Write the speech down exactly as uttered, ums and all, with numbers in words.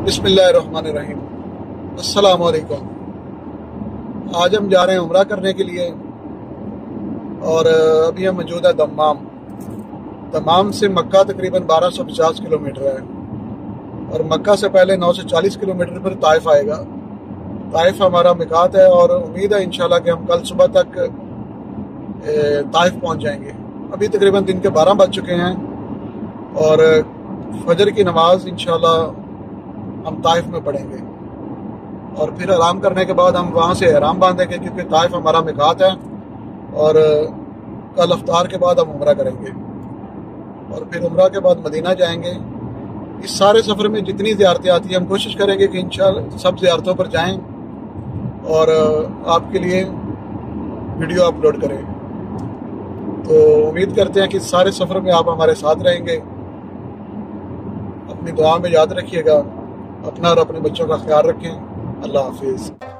बिस्मिल्लाहिर्रहमानिर्रहीम। अस्सलाम वालेकुम। आज हम जा रहे हैं उम्रा करने के लिए और अभी हम मौजूद है दम्माम। दम्माम से मक्का तकरीबन बारह सौ पचास किलोमीटर है और मक्का से पहले नौ सौ चालीस किलोमीटर पर ताइफ आएगा। ताइफ हमारा मिकात है और उम्मीद है इंशाल्लाह कि हम कल सुबह तक ताइफ पहुंच जाएंगे। अभी तकरीबन दिन के बारह बज चुके हैं और फजर की नमाज इंशाल्लाह हम ताइफ में पढ़ेंगे और फिर आराम करने के बाद हम वहाँ से एहराम बांधेंगे क्योंकि ताइफ हमारा मिकात है और कल अफ्तार के बाद हम उम्रा करेंगे और फिर उम्रा के बाद मदीना जाएंगे। इस सारे सफ़र में जितनी ज़ियारतें आती हैं हम कोशिश करेंगे कि इंशाल्लाह सब ज़ियारतों पर जाएं और आपके लिए वीडियो अपलोड करें। तो उम्मीद करते हैं कि सारे सफ़र में आप हमारे साथ रहेंगे। अपनी दुआ में याद रखिएगा, अपना और अपने बच्चों का ख्याल रखें। अल्लाह हाफिज़।